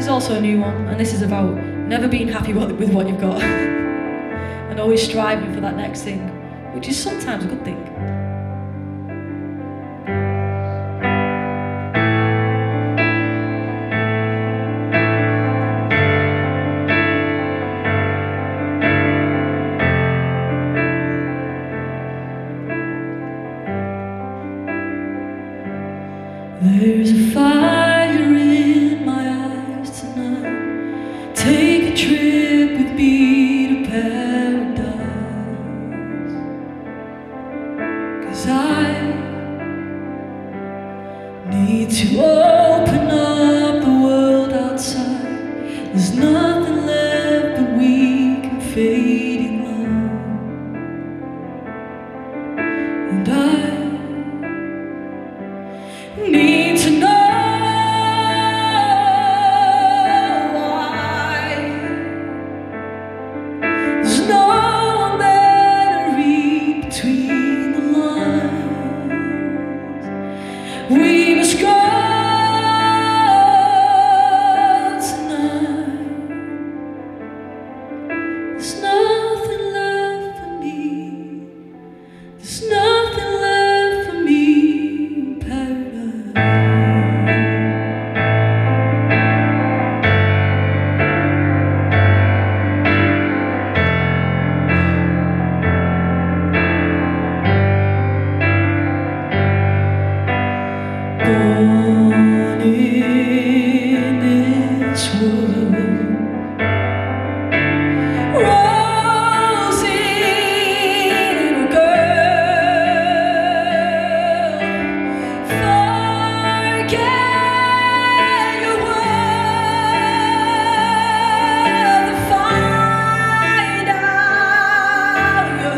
is also a new one, and this is about never being happy with what you've got and always striving for that next thing, which is sometimes a good thing. There's a fire in my eyes tonight. Take a trip with me to paradise. 'Cause I need to open up the world outside. There's nothing left but weak and fading love. And I need to know why there's no one there to read between the lines. We must go tonight. There's nothing left for me. There's nothing left for me in paradise. Born in this world, rose in a girl. Forget your worth and find out your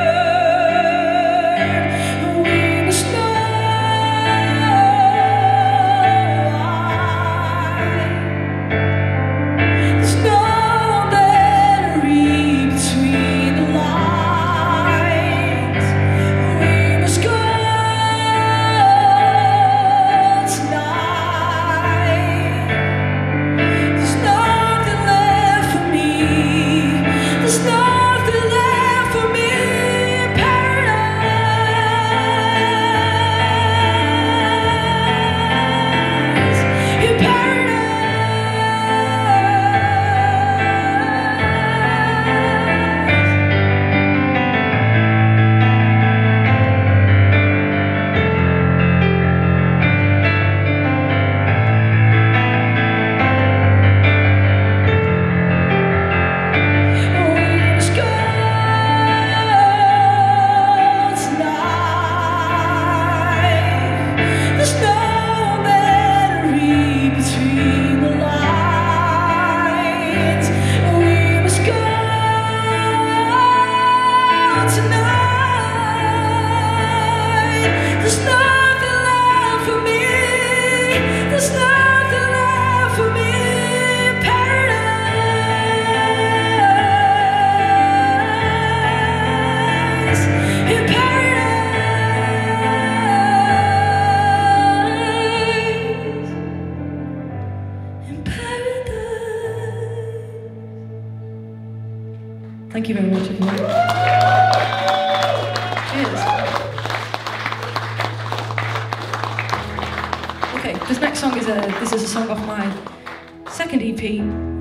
hurt. We must know Thank you very much, everyone. Cheers. Okay, this next song is a song off my second EP.